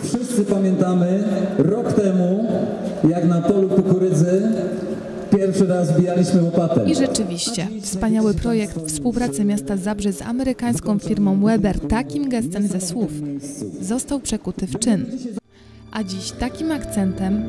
Wszyscy pamiętamy rok temu, jak na polu kukurydzy pierwszy raz wbijaliśmy łopatę. I rzeczywiście, wspaniały projekt współpracy miasta Zabrze z amerykańską firmą Weber takim gestem ze słów został przekuty w czyn. A dziś takim akcentem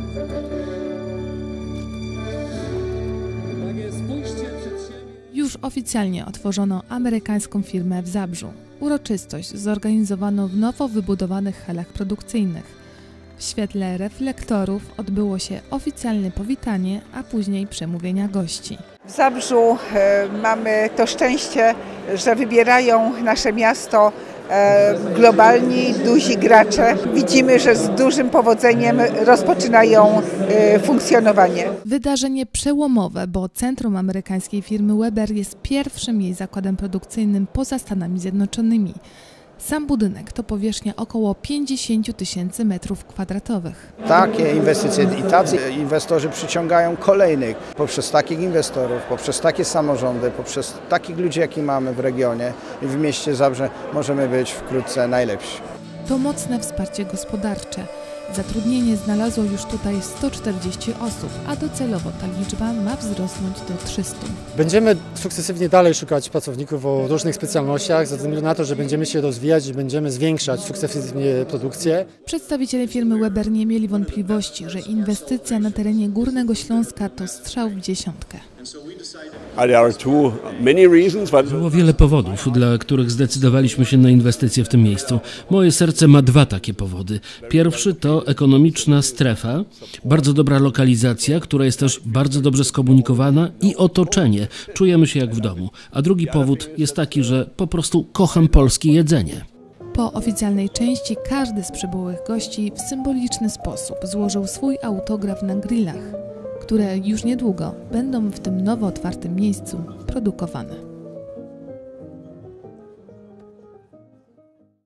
już oficjalnie otworzono amerykańską firmę w Zabrzu. Uroczystość zorganizowano w nowo wybudowanych halach produkcyjnych. W świetle reflektorów odbyło się oficjalne powitanie, a później przemówienia gości. W Zabrzu mamy to szczęście, że wybierają nasze miasto globalni, duzi gracze. Widzimy, że z dużym powodzeniem rozpoczynają funkcjonowanie. Wydarzenie przełomowe, bo centrum amerykańskiej firmy Weber jest pierwszym jej zakładem produkcyjnym poza Stanami Zjednoczonymi. Sam budynek to powierzchnia około 50 000 m². Takie inwestycje i tacy inwestorzy przyciągają kolejnych. Poprzez takich inwestorów, poprzez takie samorządy, poprzez takich ludzi, jakich mamy w regionie i w mieście Zabrze możemy być wkrótce najlepsi. To mocne wsparcie gospodarcze. Zatrudnienie znalazło już tutaj 140 osób, a docelowo ta liczba ma wzrosnąć do 300. Będziemy sukcesywnie dalej szukać pracowników o różnych specjalnościach, ze względu na to, że będziemy się rozwijać i będziemy zwiększać sukcesywnie produkcję. Przedstawiciele firmy Weber nie mieli wątpliwości, że inwestycja na terenie Górnego Śląska to strzał w dziesiątkę. Było wiele powodów, dla których zdecydowaliśmy się na inwestycje w tym miejscu. Moje serce ma dwa takie powody. Pierwszy to ekonomiczna strefa, bardzo dobra lokalizacja, która jest też bardzo dobrze skomunikowana i otoczenie. Czujemy się jak w domu. A drugi powód jest taki, że po prostu kocham polskie jedzenie. Po oficjalnej części każdy z przybyłych gości w symboliczny sposób złożył swój autograf na grillach, które już niedługo będą w tym nowo otwartym miejscu produkowane.